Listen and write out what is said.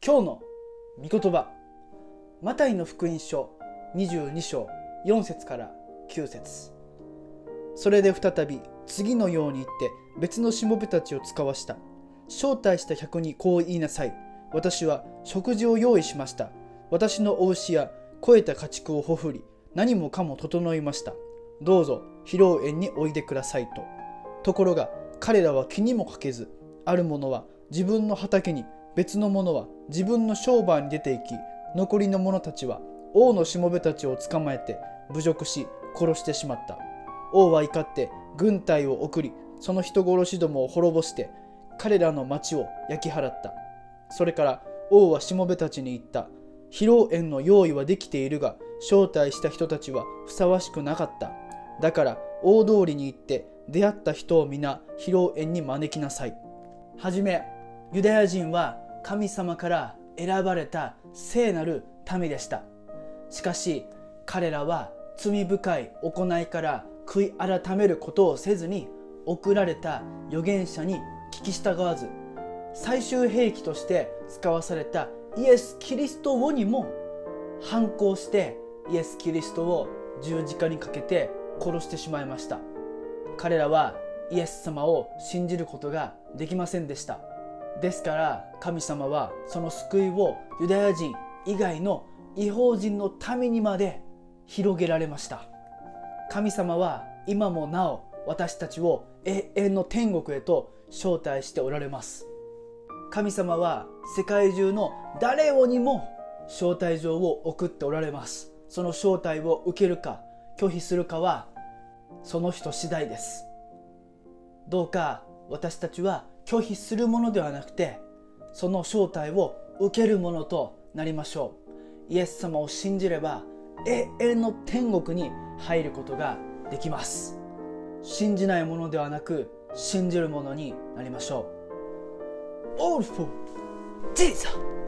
今日の御言葉、マタイの福音書22章4節から9節。それで再び次のように言って別のしもべたちを使わした。招待した客にこう言いなさい。私は食事を用意しました。私のお牛や肥えた家畜をほふり、何もかも整いました。どうぞ披露宴においでくださいと。ところが彼らは気にもかけず、ある者は自分の畑に、別の者は自分の商売に出て行き、残りの者たちは王のしもべたちを捕まえて侮辱し殺してしまった。王は怒って軍隊を送り、その人殺しどもを滅ぼして彼らの町を焼き払った。それから王はしもべたちに言った。披露宴の用意はできているが、招待した人たちはふさわしくなかった。だから大通りに行って出会った人を皆披露宴に招きなさい。はじめ、ユダヤ人は神様から選ばれた聖なる民でした。しかし彼らは罪深い行いから悔い改めることをせずに、送られた預言者に聞き従わず、最終兵器として使わされたイエス・キリストをにも反抗して、イエス・キリストを十字架にかけて殺してしまいました。彼らはイエス様を信じることができませんでした。ですから神様はその救いをユダヤ人以外の異邦人の民にまで広げられました。神様は今もなお私たちを永遠の天国へと招待しておられます。神様は世界中の誰をにも招待状を送っておられます。その招待を受けるか拒否するかはその人次第です。どうか私たちは拒否するものではなくて、その招待を受けるものとなりましょう。イエス様を信じれば永遠の天国に入ることができます。信じないものではなく信じるものになりましょう。All for Jesus!